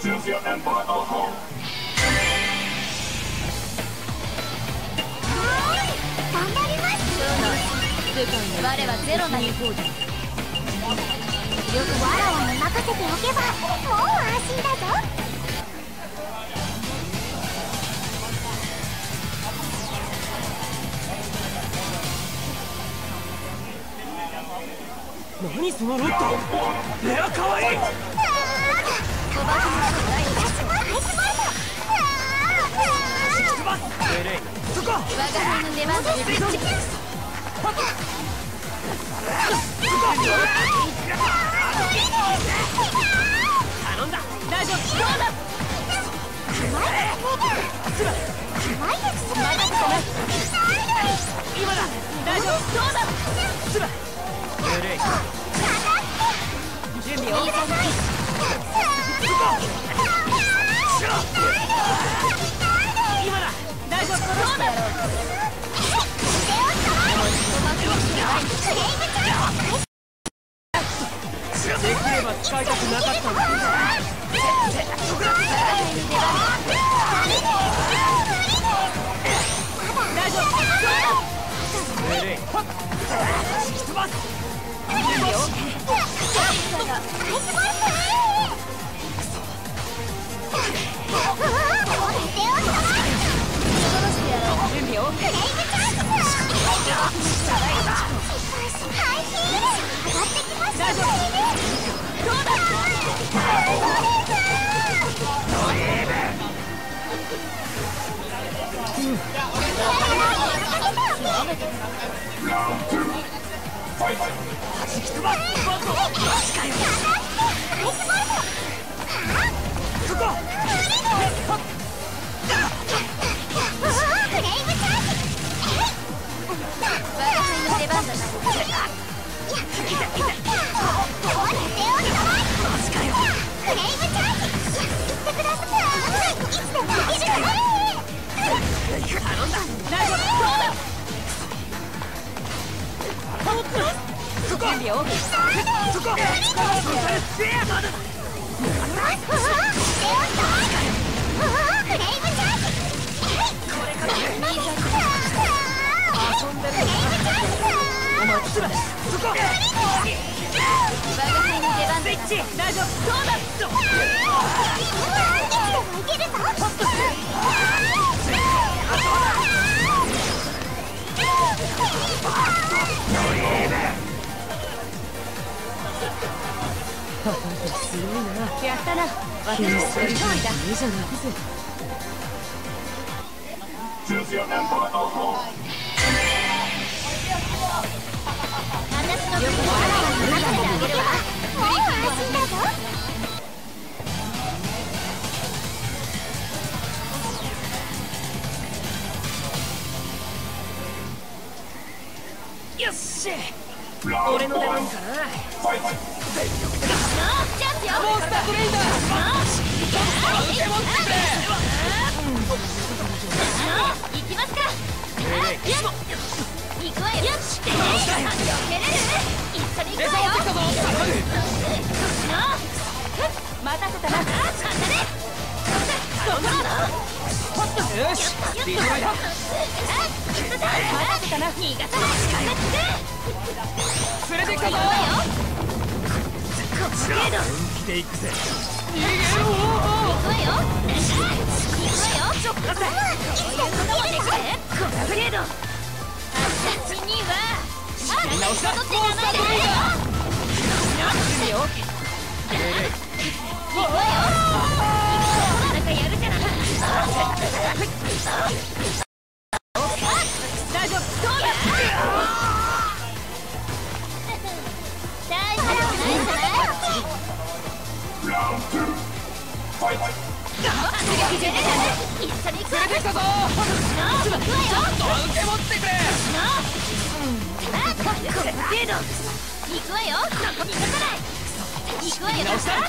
Choose your emperor or home. 頑張ります。我はゼロなる方だ。よくわらわに任せておけばもう安心だぞ。 何そのロット。レアかわいい。 おばけの人がいい。 そこ。 我が輩の出番です。 頼んだ。大丈夫。どうだ。今だ。大丈夫。どうだ。準備 OK。今だ。大丈夫。どうだ。できれば使いたくなかったんだ。大丈夫。命令。引き飛ばす。準備 OK。準備 OK。大丈夫。どうだ。やったな。私の通りだ。 Choose your emperor or home. 私の国をわらわに任せてあげるわ。もう安心だぞ。 よっしゃ。俺の出番かな。全力で。 チャンスよ。 モンスタートレイダー。受け持ってくれ。 行きますか。行くわよ。よし。蹴れる？一緒に行くわよ。待たせたな。 よし。リードライダー。 待たせたな。逃がさない。 連れてきたぞ。本気で行くぜ。逃げろ。 行くわよ。行くわよ。この程度。私には仕切り直しだ。モンスタートレイダー。準備 OK。 行くわよ。なんかやるじゃない。 大丈夫。どうだ。 大丈夫ないじゃない。 Round 2. Fight. 一緒に行くわよ。 連れてきたぞ。 行くわよ。 受け持ってくれ。 この程度。行くわよ。逃がさない。行くわよ。行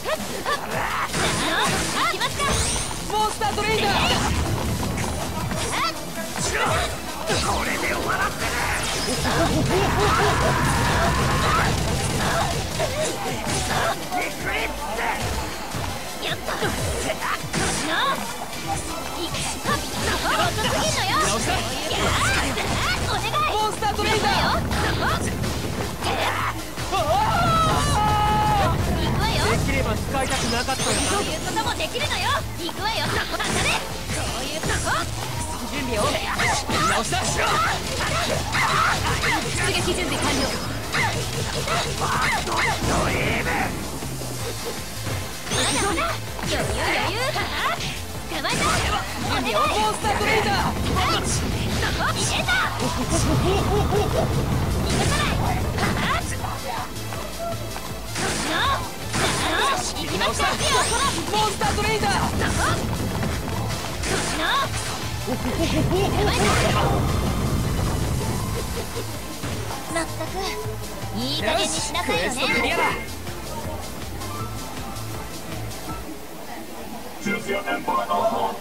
きますか。 モンスタートレイダー。これで終わらせる。 やった。 モンスタートレイダー。できれば使いたくなかったんだ。 そういうこともできるのよ。行くわよ。当たれ。こういうとこ。 準備を直した。 出撃準備完了。ほら余裕。捕まえた。 準備をモンスタートレイダー。 入れた。逃がさない。行きました。 モンスタートレイダー。 まったくいい加減にしなさいよね。 Choose your empire or home.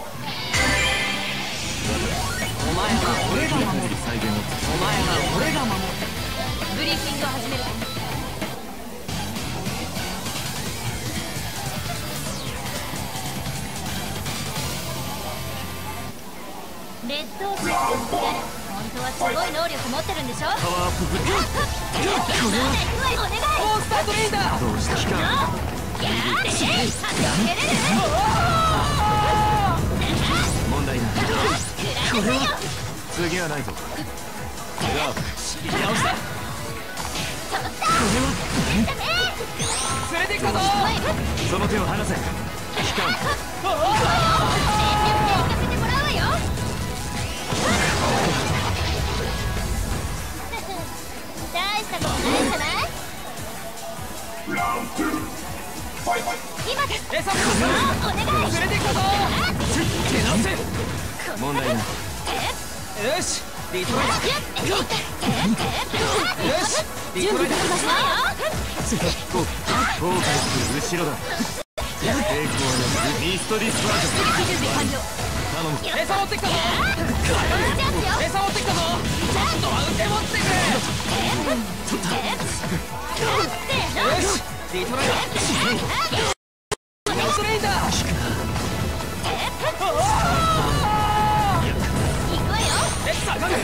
お前は俺が守る。お前は俺が守る。 ブリーフィングを始める。劣等生本当はすごい能力持ってるんでしょ。 パワーアップグッド。 お願い。 モンスタートレイダー。どうした期間。問題ない。これは次はないぞ。じゃあ仕切り直した。これは連れて行くぞ。その手を離せ。期間。 大したことないんじゃない。 Round 2. Fight. 今です。 餌お願い。 連れて行くぞ。手直せ。問題ない。よしリトライダー。よしリトライダー。後悔する後ろだ。抵抗はなくミストディスパージョン。頼む。餌持ってきたぞ。餌持ってきたぞ。ちょっとは受け持ってくれ。よしリトライダー。ナウトレイダー。下がる。こ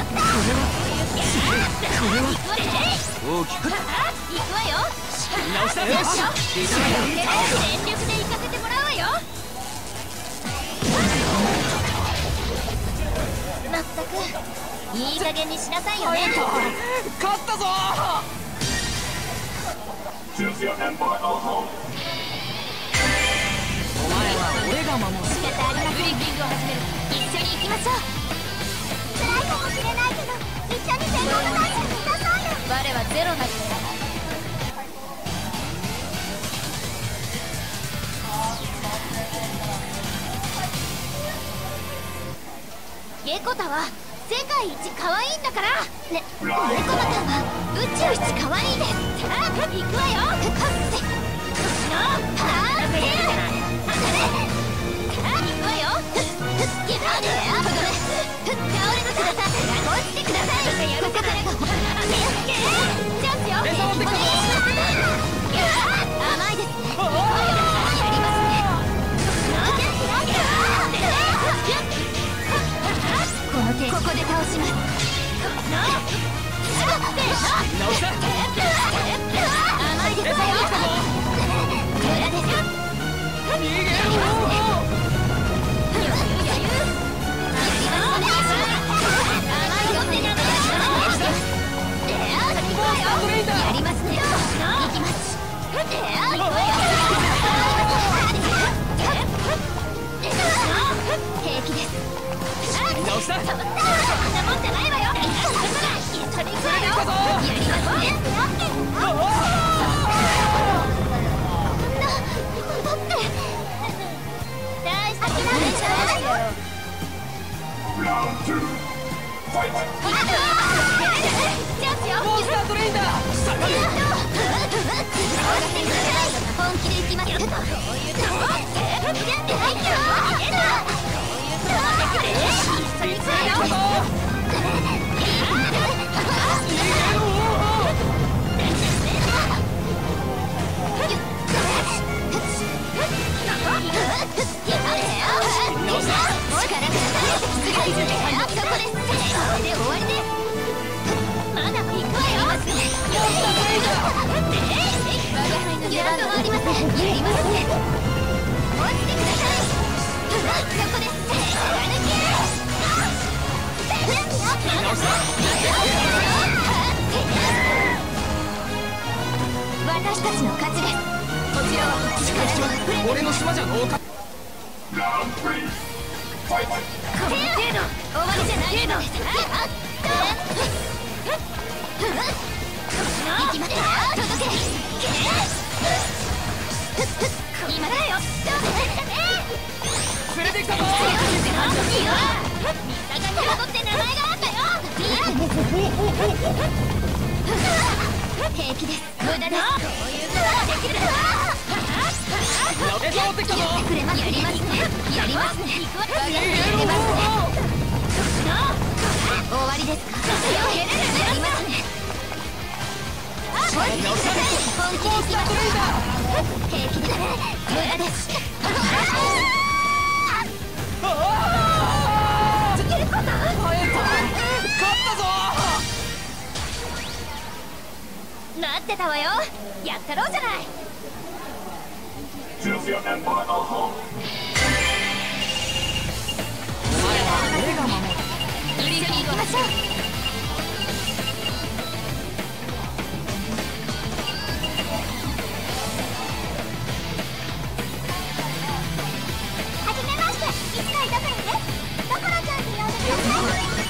れは大きく行くわよ。 直した。よしリトライダー。 全力で行かせてもらうわよ。まったくいい加減にしなさいよね。 勝ったぞ。 Choose your empire or home. お前は俺が守る。 仕方ありません。ブリーフィングを始める。一緒に行きましょう。辛いかもしれないけど一緒に戦闘の大地にいなさいよ。我はゼロなり。ゲコタは世界一可愛いんだから。ね、猫バタは宇宙一可愛いです。行くわよ。行くわよ。倒れてください。落ちてください。チャンスよ。甘いですね。やりますね。この手ここで倒します。 直した。 甘いですよ。無駄ですよ。 逃げろ。 やりますね。行きます。平気です。 直した。 そんなもんじゃないわよ。一緒に行くわよ。やりますね。だって大した気なんでしょ。 Round 2. Fight. チャンスよ。 モンスタートレイダー。下がる。 本気で行きますよ。こういうとこやってないよ。こういうとこで一緒に行くわよ。 私たちの勝ちです。こちらは力の触れて俺の島じゃのうか。 Round 3. Fight. この程度終わりじゃないのです。行きますよ。届け。今だよ。 連れてきたぞ。 水がに戻って名前があったよ。平気です。無駄です。こういうことができる。 餌持ってきたぞ。 やってくれます。やりますね。やりますね。やりますね。終わりですか。やりますね。本気で行きます。平気です。無駄です。つけること。 勝ったぞ。 待ってたわよ。やったろうじゃない。 Choose your empire or home. 俺が守る。 一緒に行きましょう。はじめまして。一階どこにです。どこのちゃんって呼んでください。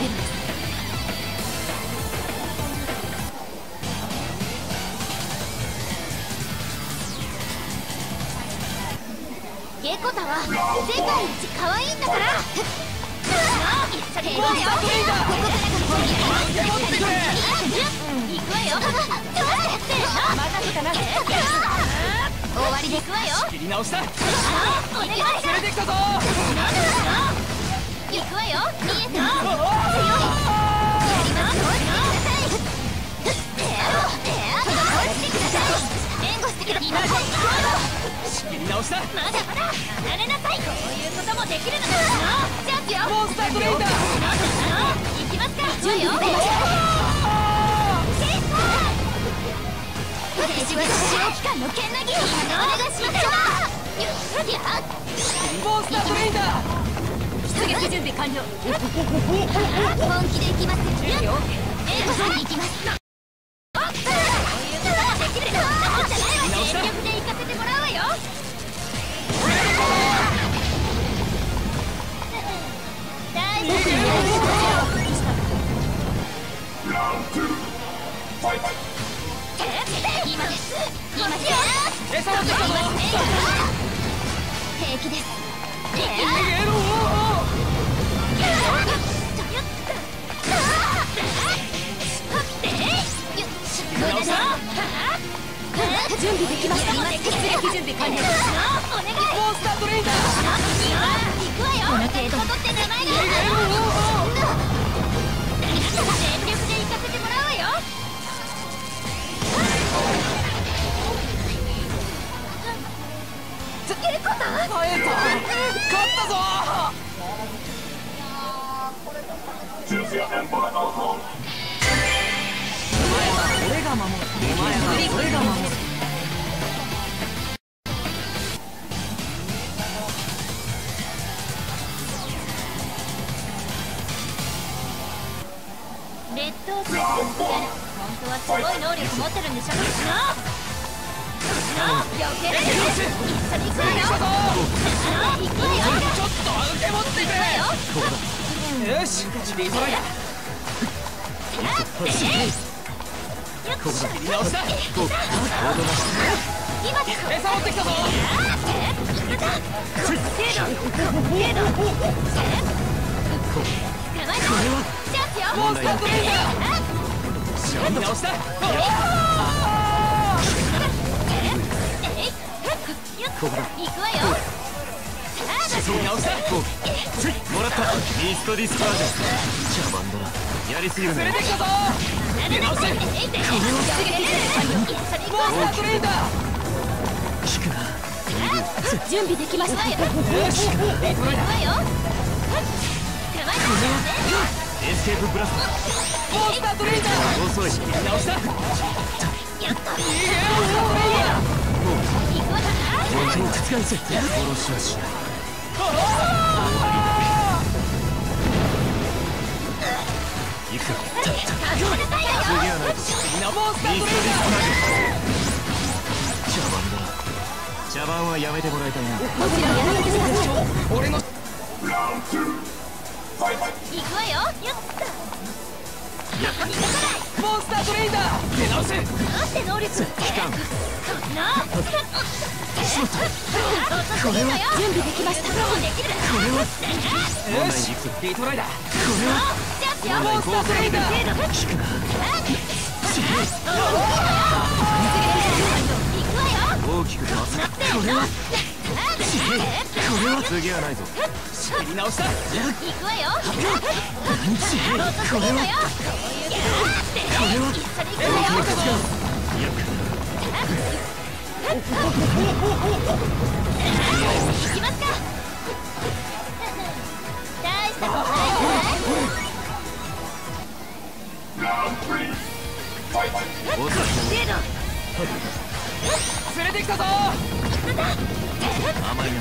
ゲコタは世界一可愛いんだから。一緒に行こうよ。ここからが本気。行くわよ。どうやって任せたな。終わりで行くわよ。 切り直した。 お願い。 連れてきたぞ。 行くわよ。見えた。強い。やりますよ。落ちてください。援護してください。 仕切り直した。 まだまだ離れなさい。こういうこともできるのだ。チャンピオン。 モンスタートレイダー。 行きますか。行くよ。私は使用期間の剣なぎ。お願いしますよ。 モンスタートレイダー。 出撃準備完了。本気で行きます。援護しに行きます。こういうことができるの。全力で行かせてもらうわよ。大丈夫です。 Round 2. Fight. 今です。今です。 餌持ってきたぞ。 平気です。 逃げろ。 準備できました。出撃準備完了。お願い。 モンスタートレイダー。 行くわよ。この程度戻って名前がある。全力で行かせてもらうわよ。つけること。 耐えた。勝ったぞ。 Choose your empire or home. 俺が守る。お前は俺が守る。 劣等生から抜ける。本当はすごい能力持ってるんでしょ。避けられる。一緒に行くわよ。行くわよ。 ちょっと受け持ってくれ。よし、リトライ。切り直した。 今です。 餌持ってきたぞ。モンスタートレイダー。切り直した。 行くわよ。 切り直した。もらった。ミストディスカージ。茶番だな。やりすぎるね。連れてきたぞ。切り直せ。モンスタートレイダー。効くな。 準備できました。よし、行くわよ。 エスケープブラスト。 モンスタートレイダー遅い。 直した。 やっと。 いいえ行くわだな。 手を使いせ。殺しはしない。行くぞ。次はないぞ。 みんなモンスターミストディトレイダスマージ茶番だな。茶番はやめてもらいたいな。 もちろんやらせてください。 ー俺の Round 2. Fight. 行くわよ。やった。 モンスタートレイダー出直せ。 なんて能力。 期間。 なあ。これは準備できました。できる。これは。 よしリトライダーじゃあモンスタートレイダー行くわよ。 大きく回す。これは次はないぞ。 仕切り直した行くわよ。これはこれは一緒に行くわよ。行きますか。大したことないじゃない。 Round 3. Fight. おさせーの。 連れてきたぞ甘いな。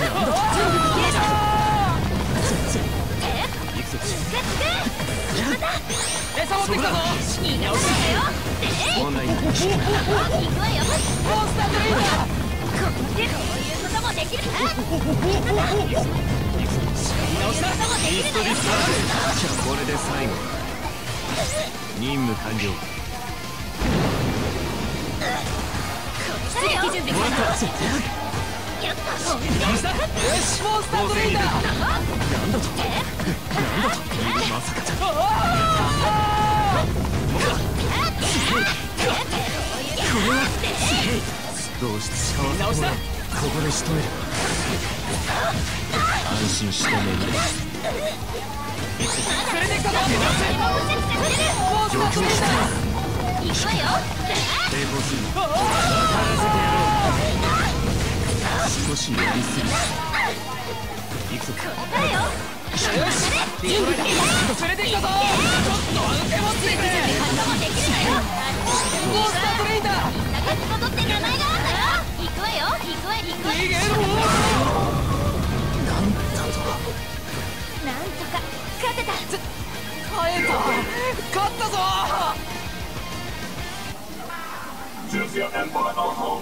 行くぞ。 餌持ってきたぞ逃がさないよ。 問題ない。 行くわよ。 モンスタートレイダーこういうこともできる。 直したミストディスマージ。これで最後。任務完了。 出撃準備完了。やった。 直したよしモンスタートレイダーまさかじゃ。どうして使わせてもらう。ここで仕留める。安心して寝る。 連れてきたぞモンスタートレイダー行くわよ。 抵抗する。やらせてやろう。少しやりすぎ。行くぞ。 よしリトライダー連れてきたぞちょっと受け持ってくれモンスタートレイダー中津ことって名前があんだよ。行くわよ。行くわよ。行くわよ。 逃げろなんとか勝てた。 耐えた勝ったぞ Choose your empire or home.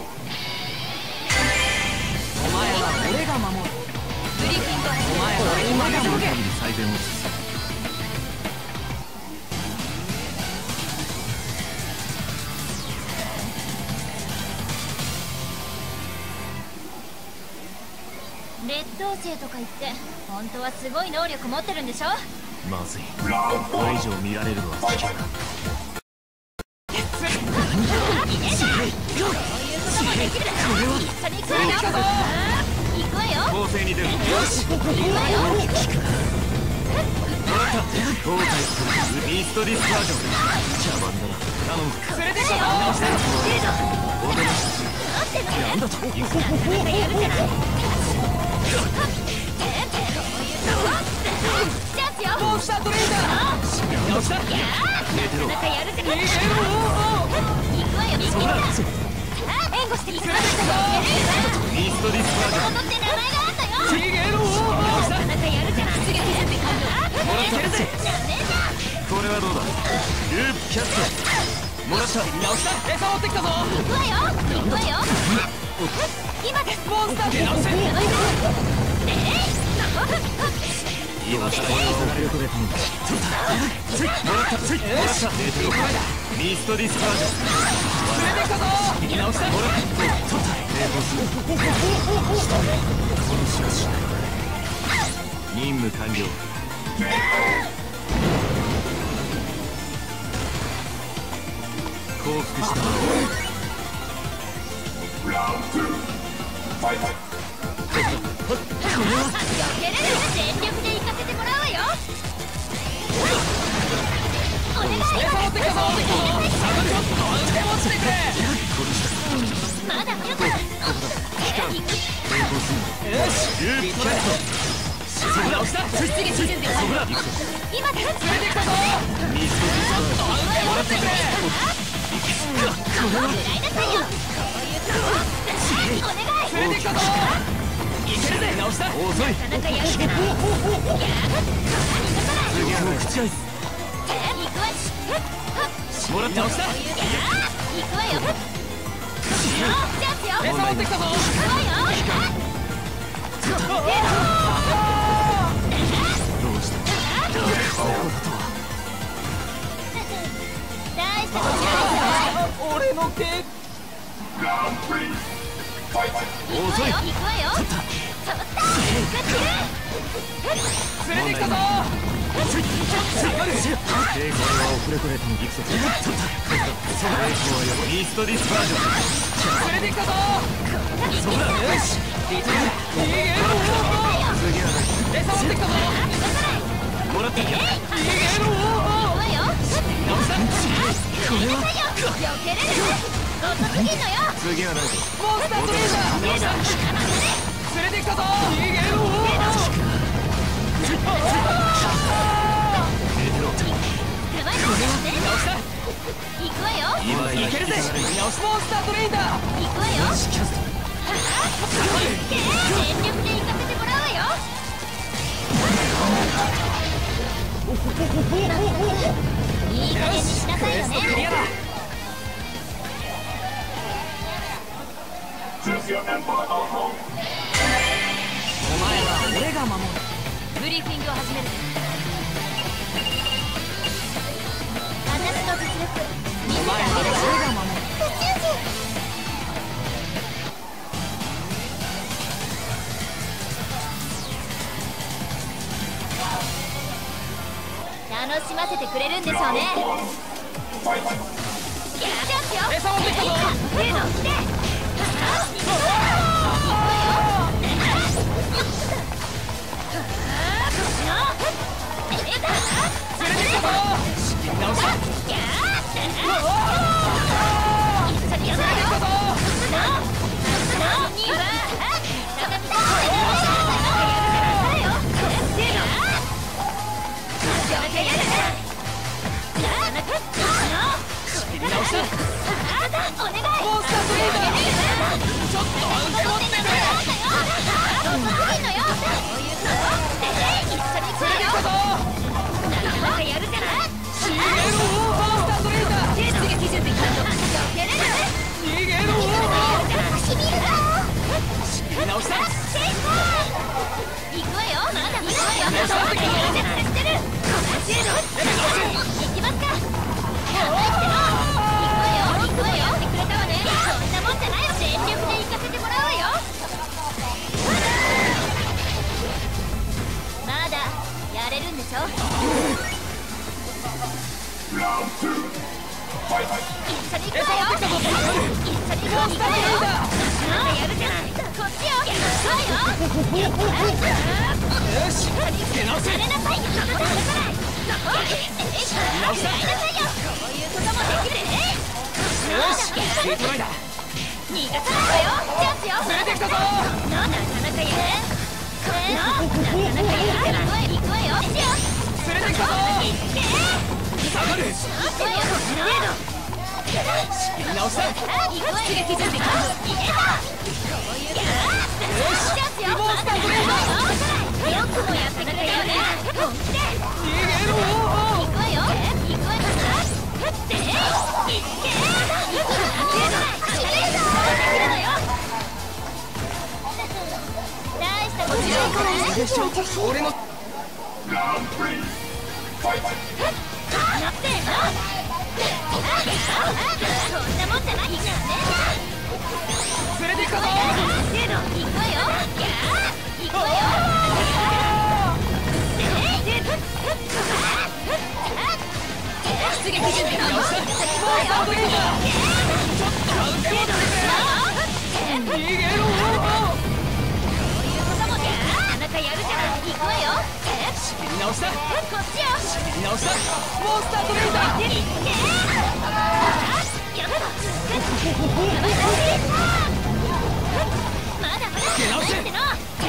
お前は俺が守るグリフィンドお前は今が動け限り最善を尽くす。 劣等生とか言って本当はすごい能力持ってるんでしょ。 まずい。 Round これ以 4. 上見られるのは危険だ。 一緒に行くわよ。行くわよ。 攻勢に出る。 行くわよ。 交代する。ミストディスパージョン。茶番だな。頼む。 連れてきたぞおとなしく。なんだと。行くぞ。 やるじゃない。チャンスよ。 モンスタートレイダー直した寝てろ。 なんかやるじゃない。 逃げろ行くわよ。行くわよ。援護してください。 ミストディスパージョン。 ことって名前があんだよ。 逃げろなんかやるじゃない。出撃準備完了。 もらった。 ダメじゃん。 これはどうだ。ループキャット。もらった。 直した餌持ってきたぞ行くわよ。行くわよ。今です。 モンスター直せ今下に流れるとで頼む。もらった。もらった。寝てろ。ミストディスパージョン。 連れてきたぞ直したもらった。抵抗する。殺しはしない。任務完了。降伏した。 Round 2. Fight. 避けれる。全力で行かせてもらうわよ。お願い。 餌持ってきたぞちょっと受け持ってくれまだまだ。行く。 よしグープトライ直した次基準でそこだ今だ連れてきたぞミストディスパージョンもらってくれ食らいなさいよお願い連れてきたぞいけるぜ直した遅いなかなかやるかな次は口合い行くわもらった行くわよチャンスよ餌持ってきたぞ行くわよどうしたここだとは大したことない俺の手 Round 3. Fight. 遅い行くわよ取った連れてきたぞ下がる抵抗は遅れとれたの行くぞ抵抗はよミストディスパージョン連れてきたぞよしリトル逃げろ次は餌持ってきたぞもらった逃げろ行くわよ直したこれは避けれる遅すぎんのよ次はないぞモンスタートレーダー直した連れてきたぞ逃げろ手前に直した行くわよ今いけるぜ直しモンスタートレーダー行くわよキャスト全力で行かせてもらうわよいい加減にしなさいよねクリアだ Choose your empire at home. お前は俺が守るブリーフィングを始める私の実力見せてお前はあげるわ俺が守る宇宙人楽しませてくれるんでしょうね Fight. チャンスよ餌持ってきたぞ来て連れてきたぞ直した一緒にやるわよ直したお願いモンスタートレーダーちょっとアウト持ってくれやるじゃない逃げろモンスタートレーダー次が基準でやれる逃げろ直した行くわよまだ行くわよやってる行きますか行くわよ行くわよってくれたわねそんなもんじゃないよ全力で行かせてもらうわよまだやれるんでしょ Round 2. Fight. 一緒に行くわよ一緒に行くわよやるじゃないこっちよ行くわよよし出直せやれなさいよやりなさいよこういうこともできるよしリトライだ逃がさないわよチャンスよ連れてきたぞなかなかやれなかなかやれ行くわよ連れてきたぞ下がる行くわよ直した行くわよ出たこういうことよしチャンスよモンスタートレーダーよくもやってくれたよね本気で逃げろ行くわよ行くわよって行け大したことないから俺の Round 3. Fight. なってんのそんなもんじゃないからね連れてきたぞ行くわよ行くわよ出撃準備直したモンスタートレーダーちょっとアウト持ってくれ逃げろなかなかやるじゃない行くわよ直したこっちよ直したモンスタートレーダーやだまだまだ出直せっての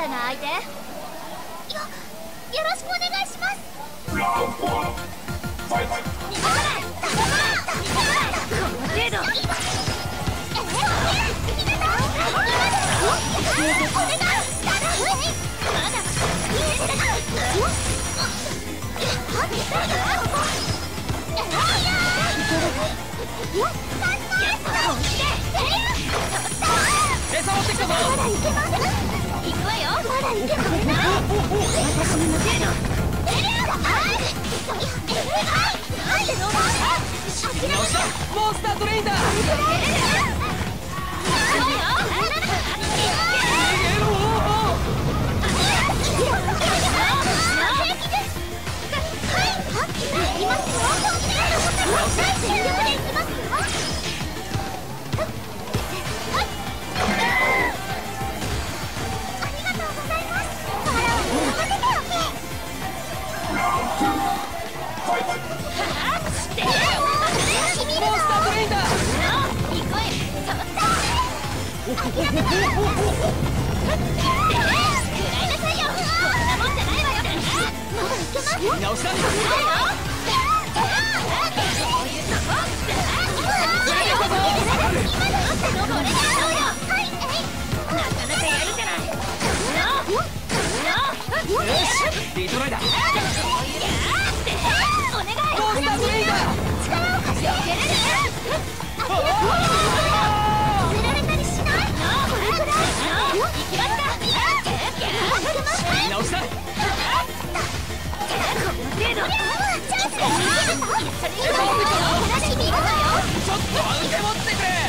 ルな相手。よろしくお願いします。 Round 1. Fight. 餌持ってきたぞ。 行くわよ。まだいけますな。私に向けるの。 モンスタートレインだ。直した。リトライだ。お願い。モンスタートレインだ。力を貸して。触れられたりしない。これくらい。行きました。直した。チャンスが。ちょっと腕持ってくれ。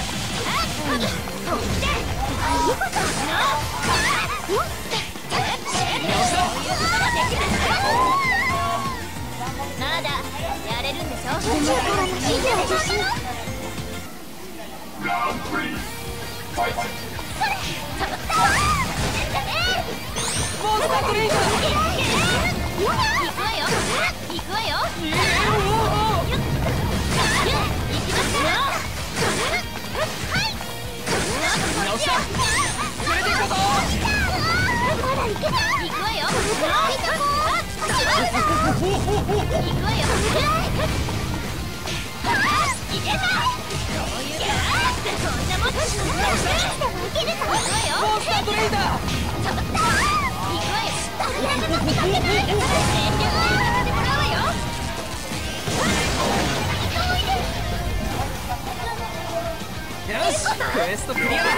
まだやれるんでしょ。 Round 3. Fight. モンスタートレインだ。 行くわよ。行くわよ。行きますよ。 直した。連れて行くぞ。 まだ行けない。行くわよ。行くわよ。いけた。そんなもんしない。いけるぞ。行くわよ。 モンスタートレインだ。 行くわよ。全力でやってもらうわよ。 よし、クエストクリアだ。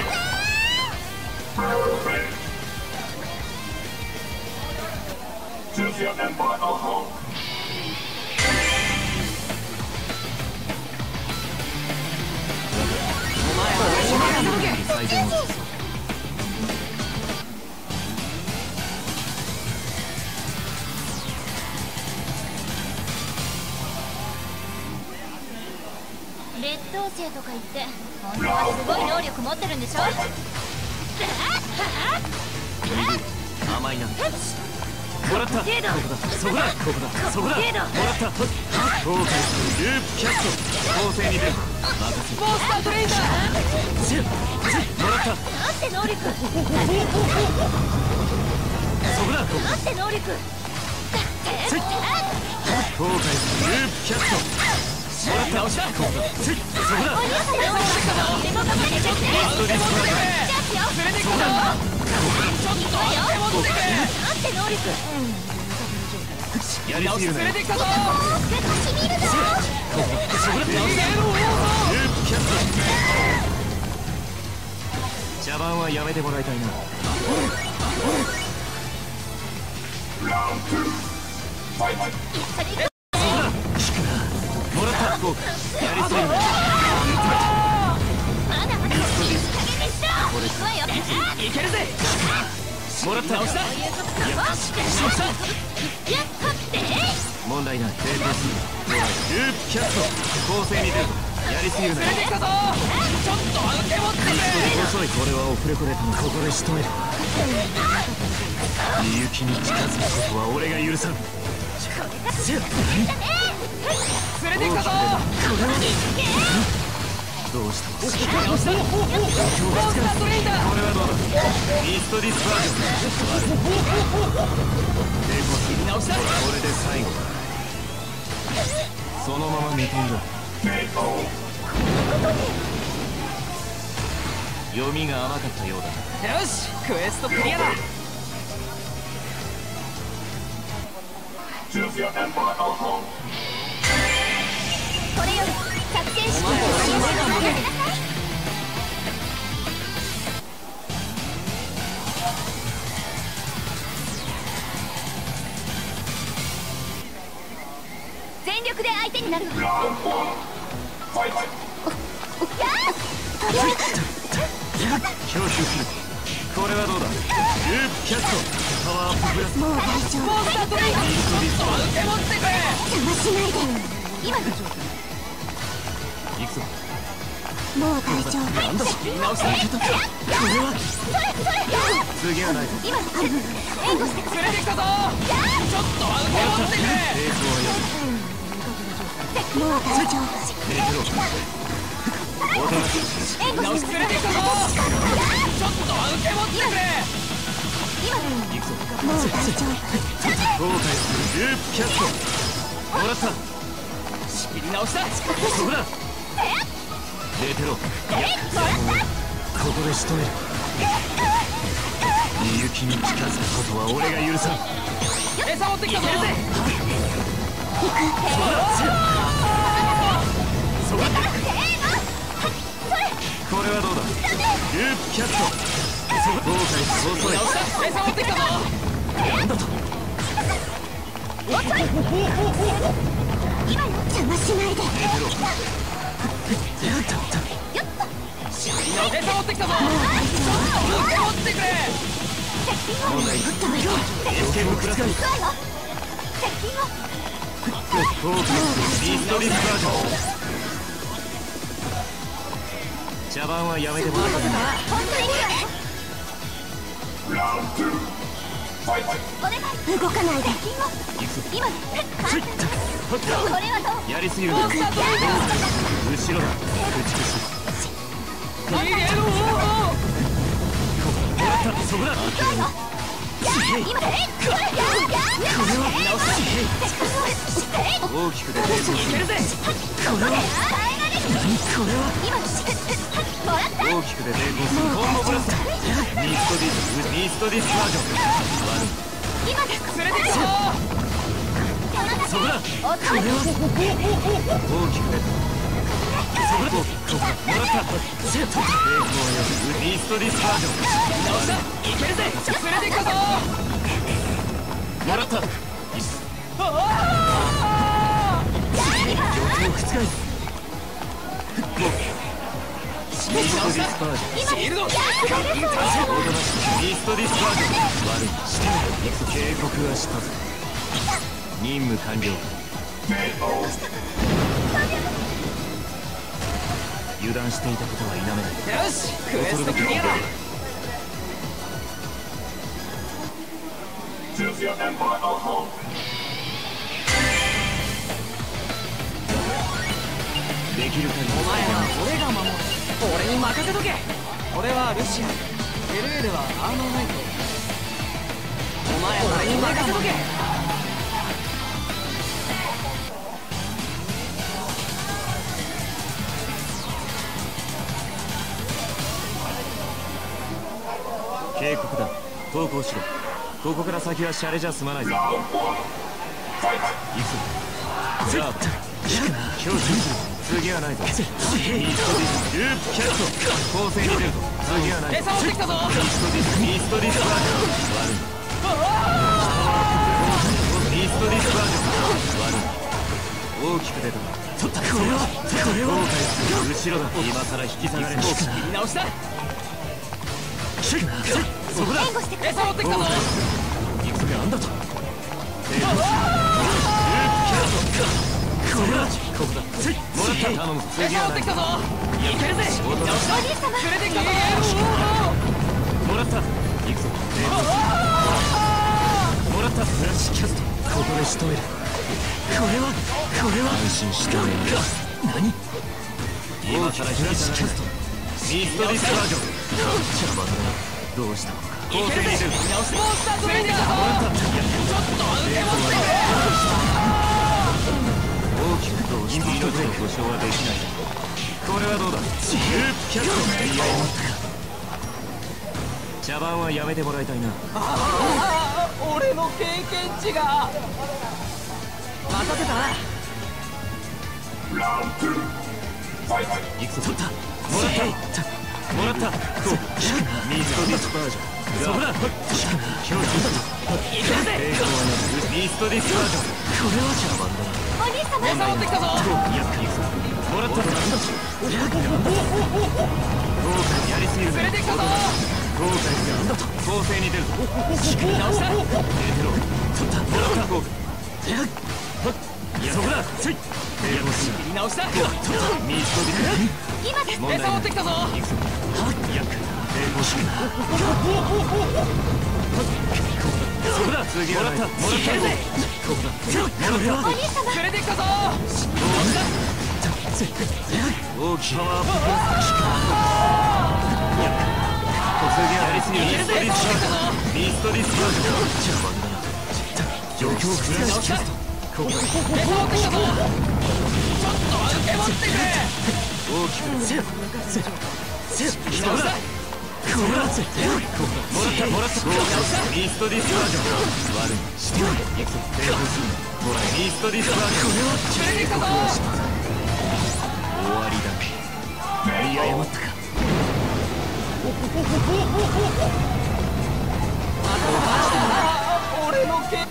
Choose your member or home. お前は俺に任せとけ。 最善を尽くそう。 劣等生とか言って本当はすごい能力持ってるんでしょ。 甘いな。もらった。ここだ。そこだ。ここだ。そこだ。もらった。後悔するループキャスト。構成に出る。任せる。 モンスタートレインだ。 もらった。 なんて能力。 そこだ。ここなんて能力。 後悔するループキャスト。もらった。 直した。 ここだ。そこだ。 連れて行くぞ。ちょっと手持ってくれ。 なんて能力。 やりすぎるな。 連れてきたぞ。 そこだ。ループキャスト。茶番はやめてもらいたいな。 Round 2. Fight. もらった。こうやりすぎるな。 まだまだいい加減にしろ。行くわよ。 いけるぜ。 もらった。 直した。 問題ない。ループキャスト。構成に出る。やりすぎるな。 連れてきたぞ。ちょっと手持ってくれ。 遅い。これはオフレコでここで仕留める。みゆきに近づくことは俺が許さん。 連れてきたぞ。 どうしたの。 仕切り直したモンスタートレインだ。 これはどうだ。ミストディスパージョン。 仕切り直した。 これで最後だ。そのまま寝ていろ。読みが甘かったようだな。 よしクエストクリアだ。 Choose your emperor or home. これより作戦指揮を始めなさい。全力で相手になるわ。 Round 1. Fight. 強襲する。これはどうだ。ループキャストパワーアッププラス。 もう大丈夫。 モンスタートレインだ。受け持ってくれ。 邪魔しないで。 今行くぞ。 もう大丈夫。 なんだ。 仕切り直した。 これは次はないぞ。 今援護してく連れてきたぞ。ちょっとは受け持ってくれ。 抵抗はやもう大丈夫。 め。寝てろ。おとなしく。 援護直しして連れてきたぞ。ちょっとは受け持ってくれ。 行くぞ。 もう大丈夫。 後悔するループキャスト。もらった。 仕切り直した。 そこだ。寝てろ。ここで仕留める。みゆきに近づくことは俺が許さん。 餌持ってきたぞ。 そこだ。これはどうだ。ループキャスト。後悔遅い。 直した。餌持ってきたぞ。 なんだと。 邪魔しないで。 寝てろ。 餌持ってきたぞ。ちょっと受け持ってくれ。 問題。エスケープクラス。後悔するビーストリスバージョン。茶番はやめてもらう。 Round 2. Fight. 動かないで。 今これはどう。 やりすぎるな。後ろだ。駆逐する。 逃げろ。 そこだ。 今大きく出て。 いけるぜ。 大きく出て。コンボブラスト。ミストディスバージョン。 連れてきたぞ。 そこだ。大きく出て。そこだ。もらった。セット。ミストディスバージョン。 直した。いけるぜ。連れてきたぞ。 もらった。状況を覆す。ミストディスバージョン。 シールド。 おとなしくミストディスバージョン。悪い。してみろ。警告はしたぞ。任務完了。油断していたことは否めない。 よしクエストクリアだ。 Choose your emperor or home. できる限り。 お前は俺が守る。俺に任せとけ。俺はルシアン。エルエルはアーマーナイト。お前は俺に任せとけ。 警告だ。投降しろ。ここから先はシャレじゃ済まないぞ。 Round 1. Fight. 行くぞ。さあ、強襲する。次はないぞ。ミストディスループキャスト。攻勢に出るぞ。次はないぞ。 餌持ってきたぞ。 ミストディスバージョン。悪い。ミストディスバージョン。悪い。大きく出たな。取った。これは後悔する。後ろだ。今さら引き下がれない。 切り直した。 そこだ。 餌持ってきたぞ。 行くなんだと。ループキャスト。これだ。ここだ。もらった。頼む。次はない。 餌持ってきたぞ。いけるぜ。 おとなしく。 連れてきたぞ。 もらった。行くぞ。もらった。フラッシュキャスト。ここで仕留める。これは安心してね。何。今今さらフラッシュキャストミストディスバージョン。茶番だ。どうしたのか。構成に出る。モンスタートレーニングだぞ。ちょっと受け持って大きくどうして命の保証はできない。これはどうだ。ループキャスト。いややったか。茶番はやめてもらいたいな。 俺の経験値が待たせたな。 いくぞ。取った。もらった。もらった。ミストディスバージョン。そこだ。強気だ。いくぜ。ミストディスバージョン。これは茶番だな。 お兄様持ってきたぞ。 やったいくぞ。もらった。豪華にやりすぎるぜ。 連れてきたぞ。 豪華になんだと。構成に出るぞ。 仕組み直した。 出てろ。取った。もらった。豪華。そこだ。つい。 仕組み直した。 ミストディス。 今です。 餌持ってきたぞ。 いくぞ。やっか。成功しな。そこだ。次はもらった。もらった。ここだ。もらった。 お兄様連れてきたぞ。 大きいパワーアップ。次はやりすぎる。ミストディスバージョン。ミストディスバージョン。茶番だな。状況をフラッシュキャスト。ここだ。 餌持ってきたぞ。ちょっと受け持ってくれ。 大きくせよそこだ。これだ。もらった。ミストディスバージョン。悪いしてない。いくぞ。成功するな。ほらミストディスバージョン。これは連れてきたぞ。 終わりだ。見誤ったか。 俺の毛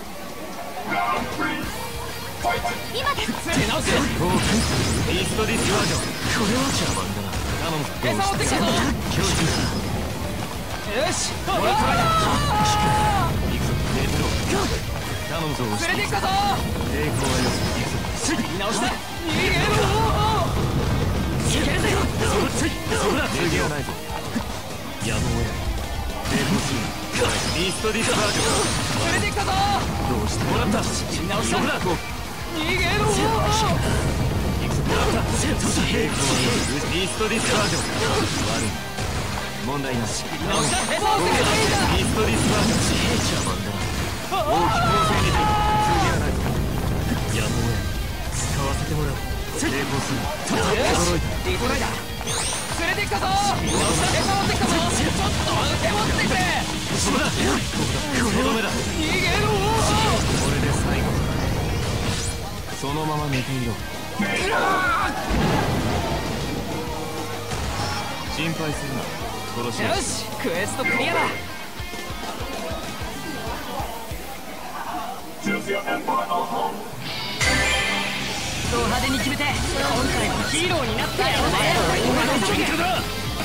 今です。 手直せ。 ミストディスバージョン。これは茶番だな。頼む。 餌持ってきたぞ。 強靭だ。 よし。 もらった。いくぞ。出てろ。頼むぞ。 連れてきたぞ。 抵抗はよす。いくぞ。 直した。逃げろ。いけるぜ。 そこだ。次はないぞ。やむを得ない。抵抗するな。ミストディスバージョン。 連れてきたぞ。 どうしてもらった。 直した。 そこだ。 逃げろ。 いくぞ。もらった。抵抗はよす。ミストディスバージョン。悪い。問題なし。 直した。餌をつけていいんだ。 ミストディスバージョン。茶番だな。大きく構成に出る。次はないぞ。やむを得ない。使わせてもらう。抵抗する。驚いた。 リトライダー。連れてきたぞ。餌持ってきたぞ。ちょっと受け持ってくれ。 そこだ。この目だ。 逃げろ。 これで最後だ。そのまま寝ていろ。心配するな。殺しよし、クエストクリアだ。ド派手に決めて今回もヒーローになってやろうぜ。今の結果だ。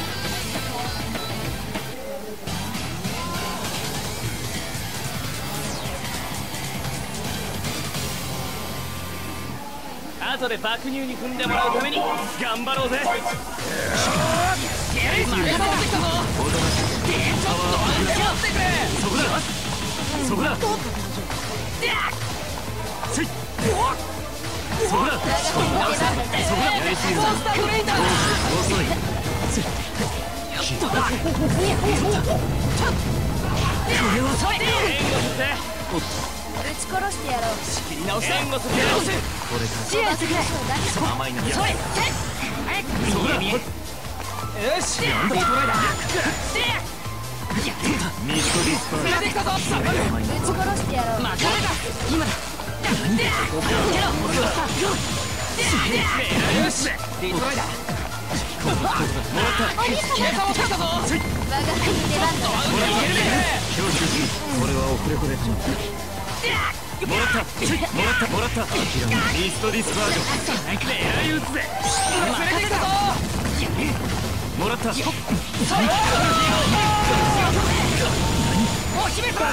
後で爆乳に踏んでもらうために頑張ろうぜ。 そこだ。せい。そこだ。やりすぎるぞ。遅い。これはそい。 撃ち殺してやろう。 仕切り直した。 これか。 支援してくれ。 甘いな。 それ。 そこだ。 よし。リトライダー。 ミストディスパー。 連れてきたぞ。 撃ち殺してやろう。 また今だ。よし。リトライダー。 もらった。 餌をつけたぞ。 我が輩に出番だ。 強襲し。これはオフレコで。もらった。ミストディスバージョン。狙い撃つぜ。 連れてきたぞ。 もらった。 お姫様。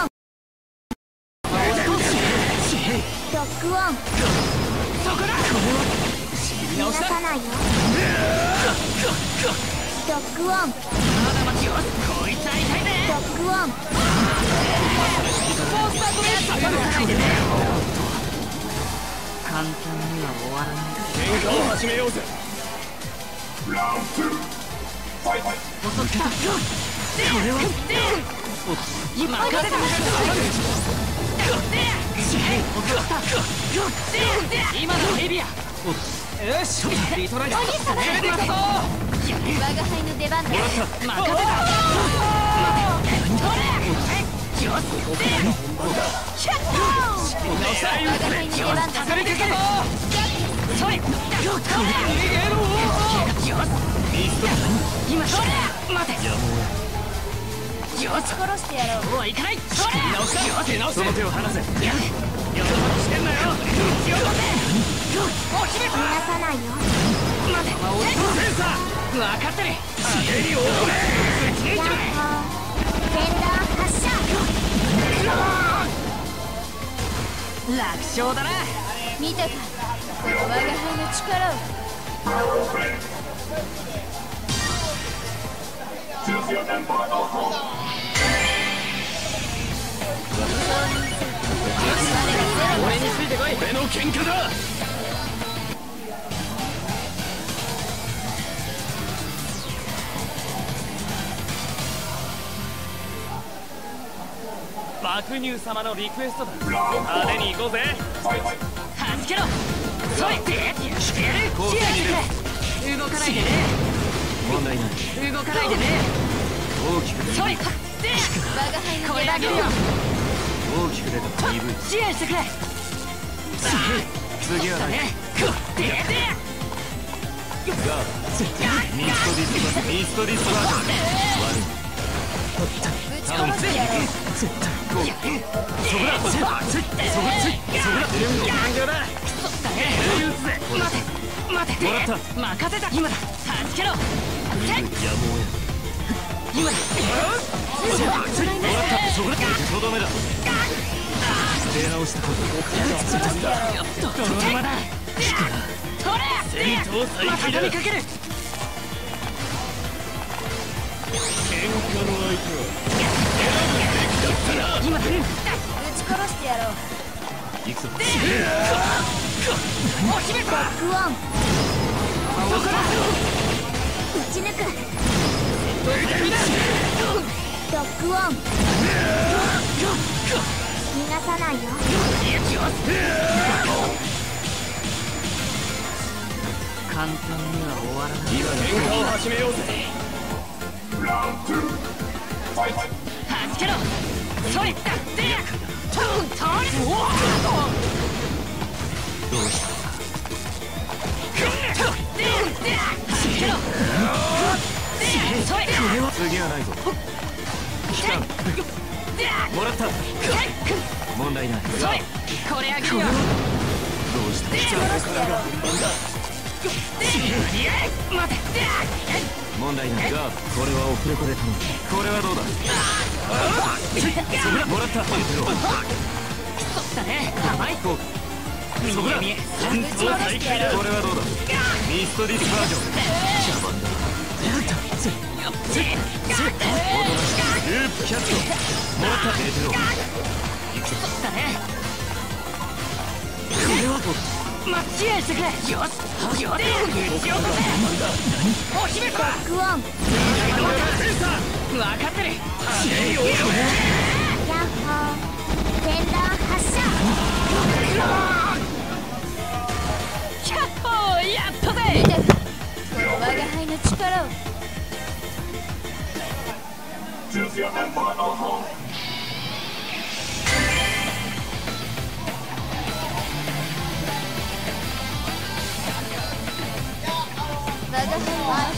ロックオン。 そこだ。 逃がさないよ。ロックオン。 まだ待ちよ。こいつは痛いぜ。 ロックオン。 モンスタートレースかないでね。簡単には終わらない。 喧嘩を始めようぜ。 遅くた。これは今任せた。今のヘビア。よし、リトライダー攻めてきたぞ。 我が輩の出番だ。 任せた。よし、 殺してやろう。 おい、行かない。その手を離せ。よしてんなよ。 逃がさないよ。 待て、分かってる。 ヤッホー全弾発射。 楽勝だな。 見たか、この我が輩の力を。 俺についてこい。 俺の喧嘩だ。爆乳様のリクエストだ。派手に行こうぜ。 はじけろ。それってやる。動かないでね。 問題ない。 動かないでね。 大きく出それ。 我が輩のこれ出番だ。 あげるよ。 大きく出た。鈍い。 支援してくれ。 次はない。ガード。ミストディスバージョン。 ぶち殺してやろう。 そこだ。 待て。 もらった。 任せた。今だ。はじけろ。 やもうや。 今だ。 もらった。そこだ。とどめだ。出直したこと。 泥沼だ。これ。 戦闘再開だ。 畳みかける。 喧嘩の相手は今だ。 ぶち殺してやろう。 行くぞ。 お姫様。 ロックオン。 どこだ。 撃ち抜く。ロックオン。逃がさないよ。 簡単には終わらない。 今喧嘩を始めようぜ。 はじけろ。それだ。 どうした。次はないぞ。来た。もらった。問題ない。 これあげるよ。 どうした。 待て。 問題ない。ガード。これはオフレコで頼む。これはどうだ。もらった。 そうだね。甘い。 こう。そこだ。これはどうだ。ミストディスバージョン。茶番だ。ループキャッチ。もらった。エテロ。 そうだね。これは間違えしてくれ。よし。撃ち落とせ。お姫様。 ロックオン。 分かってる。 ヤッホー全弾発射。 キャッホーやったぜ。 見たか、この我が輩の力を。 Choose your member or home. 我が輩は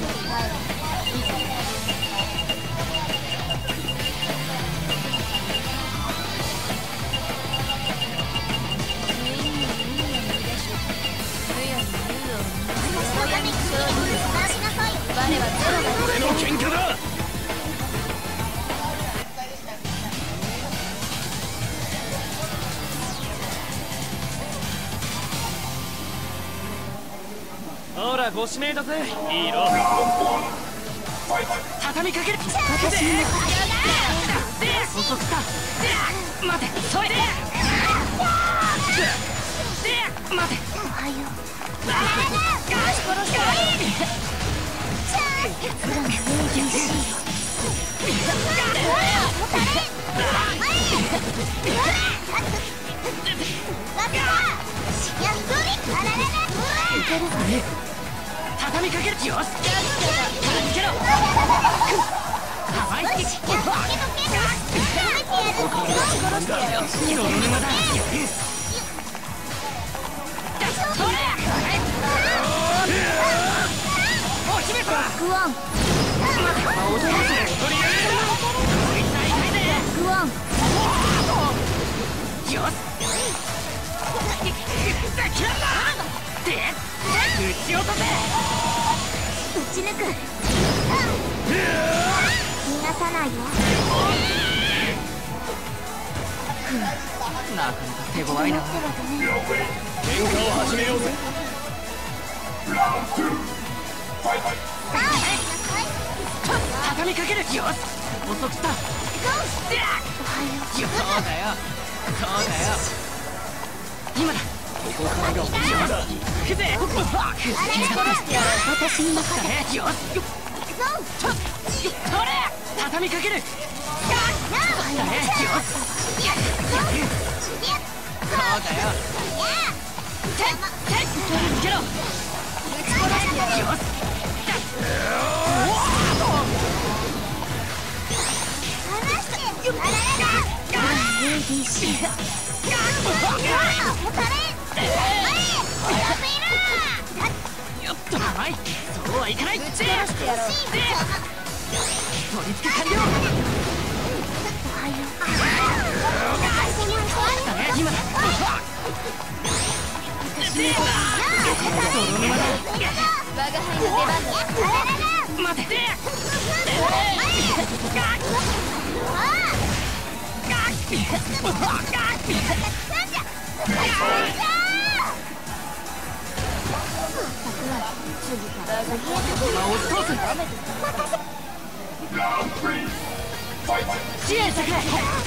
俺の喧嘩だ。ほら、ご指名だぜ。いいろ。 畳みかける。遅くた。待て。それで。待て。 おはよう。 畳みかける。よし、助けろ。甘い引き。泥沼だ。お姫様。 グワングワンよし。撃ち落とせ。 撃ち抜く。逃がさないよ。 なかなか手強いな。 喧嘩を始めようぜ。 畳みかける。よし、遅くした。そうだよ、そうだよ。今だ。ここからが本番だ。行くぜ。 私に任せて。 よし、取れ。畳みかける。よし、そうだよ。つけろ。よし。よっと甘い。そうはいかない。取り付け完了。今だ。泥沼だ。 我が輩の出番だ。 待て。支援してくれ。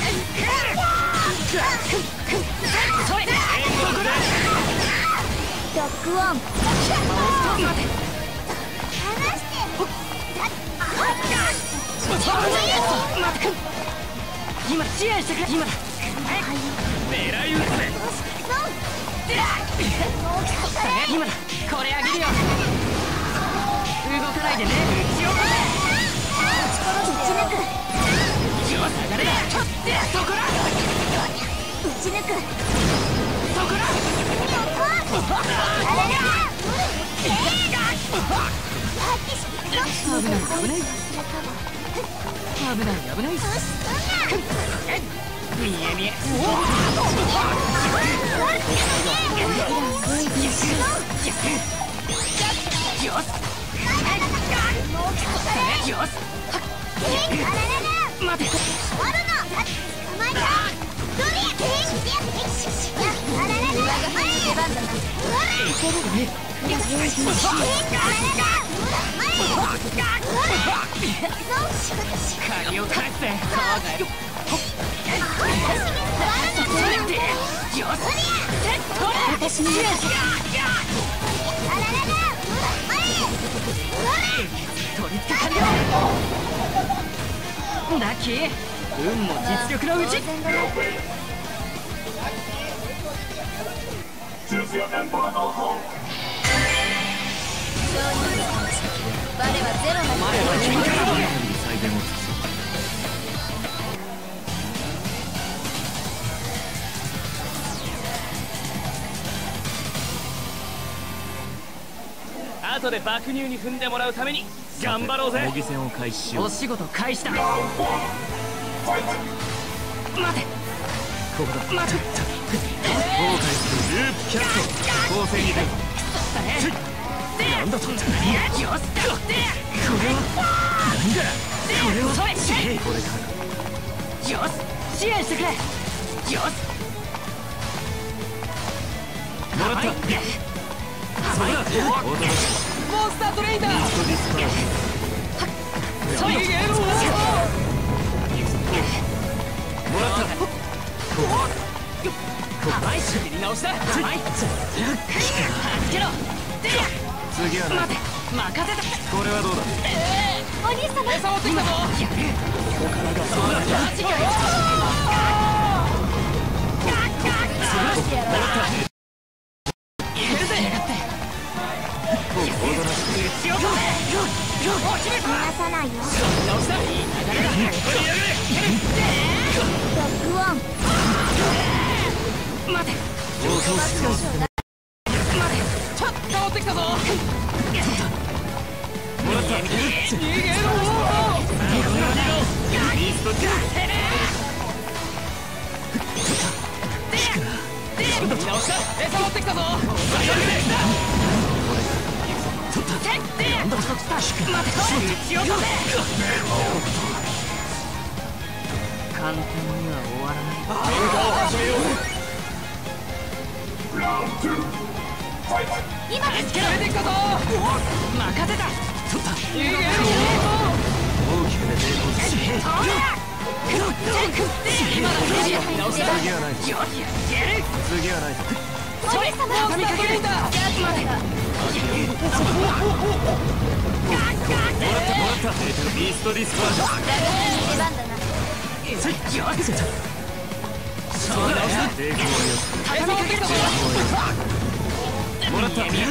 ドッグワン今支援してくれ。今だ。狙い撃つぜ。今だ。これあげるよ。動かないでね。撃ち落とせ。 撃ち抜く。 よし、上がれ。そこだ。 撃ち抜く。 そこだ。危ない危ない。危ない危ない。見え見え。よし。よし。待て。鍵を返せ。そうだよ。よし。 私に任せて。 取り付け完了。ラッキー。運も実力のうち。 Choose your emperor or home. 我はゼロなり。 前は君から最善を尽くす。 後で爆乳に踏んでもらうために頑張ろうぜ。 模擬戦を開始しよう。 お仕事開始だ。 Round 1. Fight. 待て。 ここだ。 待て。 後悔するループキャスト。攻勢に出る。なんだと。 よし。これはなんだ。これはこれからよし。支援してくれ。よし。 もらった。そうだ。 モンスタートレイダー。そういうのをもらった。 甘い仕切り直しだ。甘い。助けろ。 次は待て。任せた。 これはどうだ。 お兄様。 餌持ってきたぞ。やる。ここからがそうだ。もらった。いけるぜ。 ち落とせ。お姫様。 逃がさないよ。 直した。いい流れだ。 ロックオン。 待て。待て。ちょっと持ってきたぞ。 もらった。 逃げろ。 ビースト直した。餌持ってきたぞ。待て。打ち落とせ。簡単には終わらない。 喧嘩を始めよう。ラウンド2。ファイト。 今連れてきたぞ。任せた。取った。逃げろ。 大きくね抵抗する。 今だ。直した。 次はないぞ。 よし。 次はないぞ。 それ様を畳みかけるんだ。待て。 もらったビーストディスパージョン。 出番だな。 そうだよ。抵抗をよす。 畳みかけるぞ。 もらった。 逃げろ。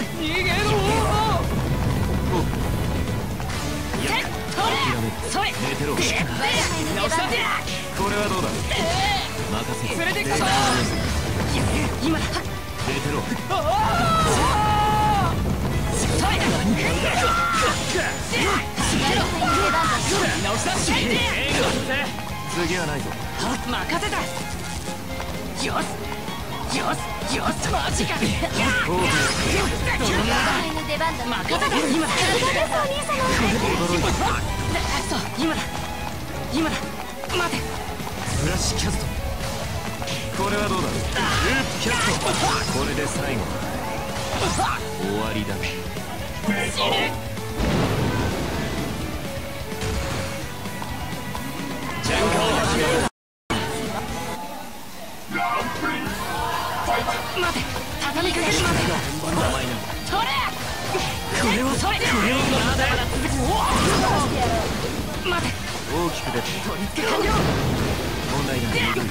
それ。 寝てろ。 直した。 これはどうだ。任せ連れてきたぞ。今だ。 寝てろ。 それだ。直した。 次はないぞ。 任せた。よし。マジか。 の出番だ。 任せた。今だ。そう、今だ。待て。 フラッシュキャスト。これはどうだ。ループキャスト。これで最後。終わりだ。 喧嘩を始めよう。ラウンド3。ファイト。 待て。畳みかける。待て。 甘いな。 それ。これはまだまだ続く。待て。 大きく出て。 取り付け完了。 問題ない。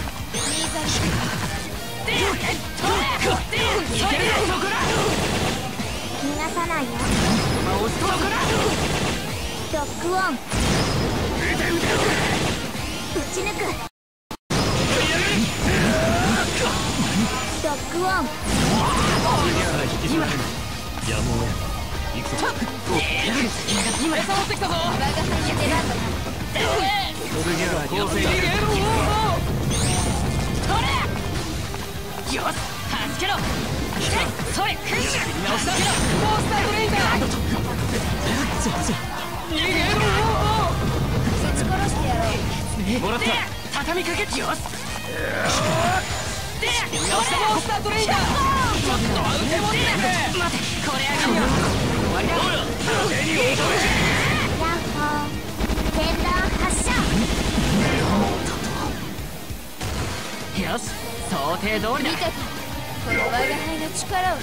逃がさないよ。ロックオン。打ち抜く。ロックオン。 引き締める。やむを得ない。行くぞ。 今餌持ってきたぞ。 我が輩の出番だな。 次は構成逃げろ。よし、はじけろ。それ。直した。モンスタートレインだ。逃げろ。 ぶち殺してやろう。 もらった。 畳みかけ。よし。モンスタートレインだ。ちょっとは受け持って。待て。これあがるよ。終わりだ。 ヤッホー。剣弾発射。 よし、想定通りだ。 見たか。この我が輩の力を。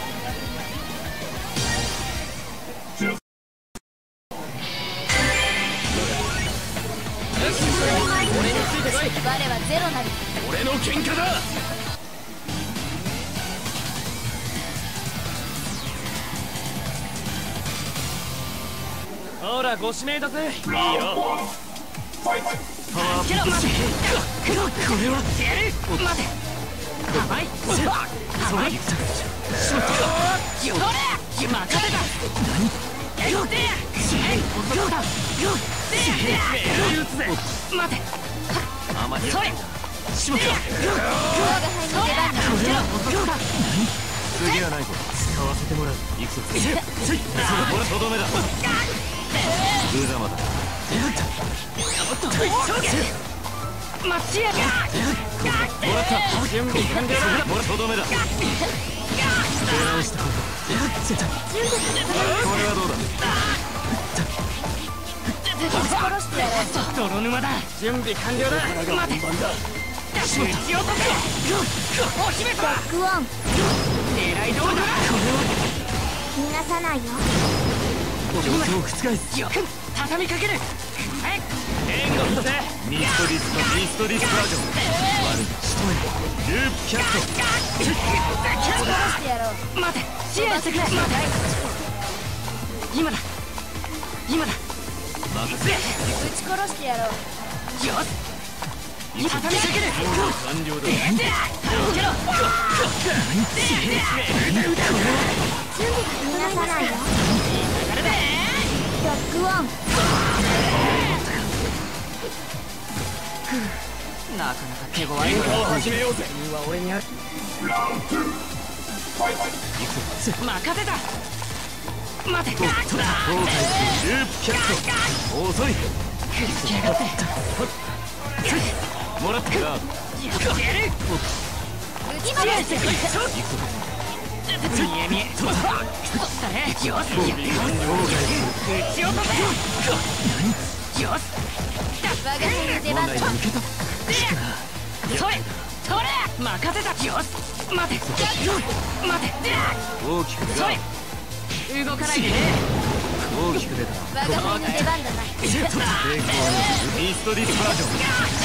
我はゼロなり。 俺の喧嘩だ。ほらご指名だぜ。いいよ。 ファイト。 パワーアップ。 けろ。待て。これは待て。甘い。 それ。 よれ。任せた。待て。 あまりそれ。 しまった。 我が輩の出番だ。 次はないぞ。使わせてもらう。行くぞ。これとどめだ。無様だ。 待ちやが。 もらった。準備完了だ。これとどめだ。出直したこれはどうだ。 ぶち殺してやろう。 泥沼だ。準備完了だ。待て。撃ち落とせ。お姫様。 ロックオン。 狙い通りだ。 逃がさないよ。 状況を覆す。 よく畳みかける。はい。 援護だぜ。ミストディスバージョン。悪い。仕留める。ループキャスト。 ぶち殺してやろう。 待て。支援してくれ。待て。今だ。 今だ。 任せ。 撃ち殺してやろう。 よし。畳みかける。 完了だ。 助けろ。 準備が逃がさないよ。 流れで。 ロックオン。 なかなか手強い。 喧嘩を始めようぜ。 責任は俺にある。任せた。待て。 後悔するループキャット。遅い。 くっつきやがって。 もらったか。 やってやる。 今だ。 見え見え。そったね。よし。撃ち落とせ。よし。 我が輩の出番だ。 受けた。 それそれ任せた。よし。待て待て。 大きく出た。 それ動かないで。 大きく出た。 我が輩の出番だな。 成功。ミストディスバージョン。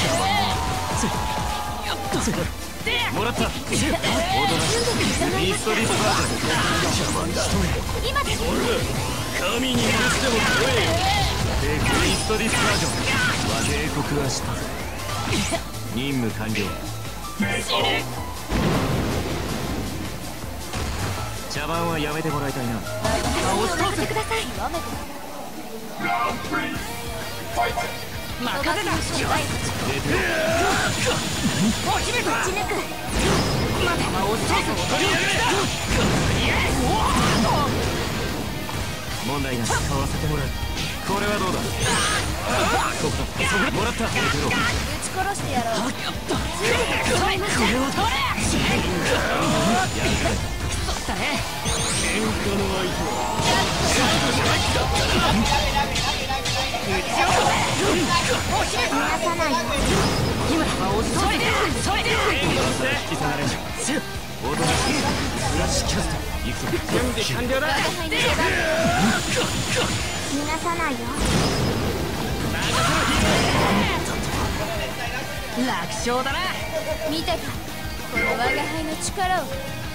もらった。踊らしミストディスバージョン。 今だ。 神に許しても怖えよ。ミストディスバージョン。警告はしたぜ。任務完了。茶番はやめてもらいたいな。 押してください。やめて。 任せた。よし。 出てろ。 お姫様。 打ち抜く。 待て。 問題なし。買わせてもらう。これはどうだ。そうか。もらった。出てろ。 撃ち殺してやろう。 それこれを取れ。そったね。 喧嘩の相手は撃ち落とせ。 逃がさないよ。 今だ。それ引き下がれん。おとなしい。フラッシュキャスト。行くぞ。 準備完了だ。 我が輩の出番だ。 逃がさないよ。 楽勝だな。 見たか。この我が輩の力を。